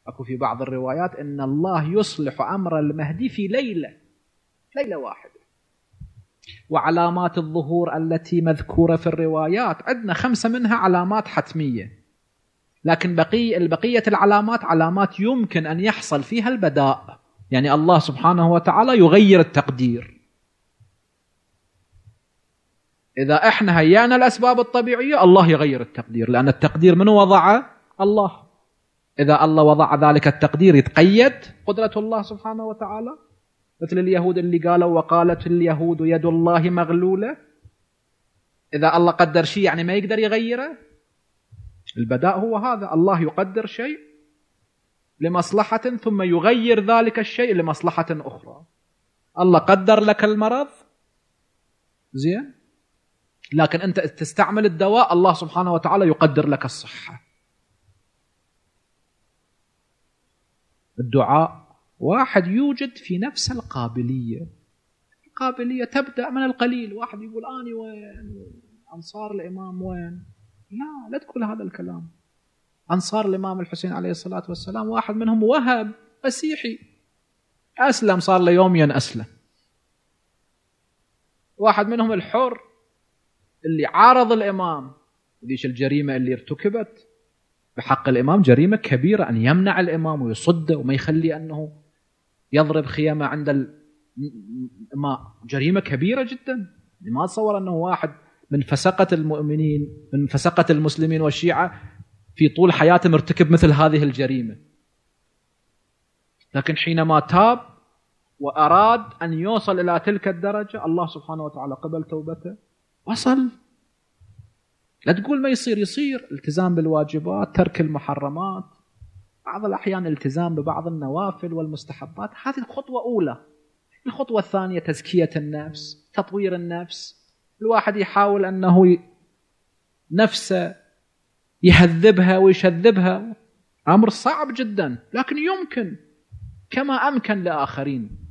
أكو في بعض الروايات إن الله يصلح أمر المهدي في ليلة واحدة. وعلامات الظهور التي مذكورة في الروايات عندنا 5 منها علامات حتمية، لكن بقية العلامات علامات يمكن أن يحصل فيها البداء، يعني الله سبحانه وتعالى يغير التقدير. إذا إحنا هيأنا الأسباب الطبيعية الله يغير التقدير، لأن التقدير من وضعه؟ الله. إذا الله وضع ذلك التقدير يتقيد قدرة الله سبحانه وتعالى، مثل اليهود اللي قالوا وقالت اليهود يد الله مغلولة. إذا الله قدر شيء يعني ما يقدر يغيره. البداء هو هذا، الله يقدر شيء لمصلحة ثم يغير ذلك الشيء لمصلحة أخرى. الله قدر لك المرض زين، لكن أنت تستعمل الدواء، الله سبحانه وتعالى يقدر لك الصحة. الدعاء واحد يوجد في نفس القابلية تبدأ من القليل. واحد يقول أني وين أنصار الإمام وين؟ لا تقول هذا الكلام. أنصار الإمام الحسين عليه الصلاة والسلام واحد منهم وهب مسيحي أسلم، صار له يومين أسلم. واحد منهم الحر اللي عارض الإمام، ذيش الجريمة اللي ارتكبت بحق الإمام جريمة كبيرة، أن يمنع الإمام ويصده وما يخلي أنه يضرب خيمة عند الإمام، جريمة كبيرة جدا. ما أتصور أنه واحد من فسقة المؤمنين من فسقة المسلمين والشيعة في طول حياته مرتكب مثل هذه الجريمة، لكن حينما تاب وأراد أن يوصل إلى تلك الدرجة الله سبحانه وتعالى قبل توبته وصل. لا تقول ما يصير التزام بالواجبات، ترك المحرمات، بعض الأحيان التزام ببعض النوافل والمستحبات، هذه الخطوة أولى. الخطوة الثانية تزكية النفس، تطوير النفس. الواحد يحاول أنه نفسه يهذبها ويشذبها، أمر صعب جدا، لكن يمكن كما أمكن لآخرين.